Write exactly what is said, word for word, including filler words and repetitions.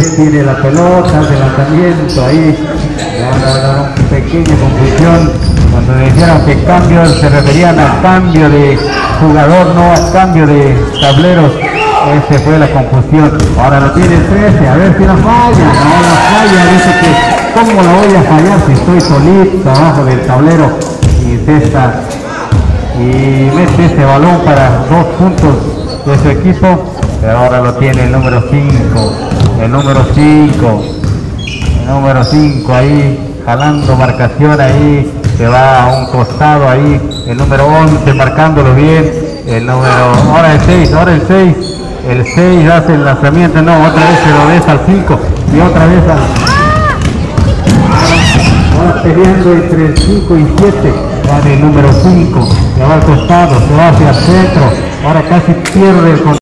tres tiene la pelota, hace el lanzamiento ahí. Una pequeña confusión cuando dijeron que cambios se referían al cambio de jugador, no al cambio de tableros. Esa fue la confusión. Ahora lo tiene trece, a ver si no falla. No, no falla, dice que ¿cómo lo voy a fallar si estoy solito abajo del tablero? Y cesta y mete este balón para dos puntos de su equipo, pero ahora lo tiene el número cinco, el número cinco, el número cinco ahí, jalando marcación ahí, se va a un costado ahí, el número once marcándolo bien, el número, ahora el seis, ahora el seis, el seis hace el lanzamiento, no, otra vez se lo des al cinco, y otra vez al... Ahora peleando entre el cinco y siete, va el número cinco, se va al costado, se va hacia el centro, ahora casi pierde el control.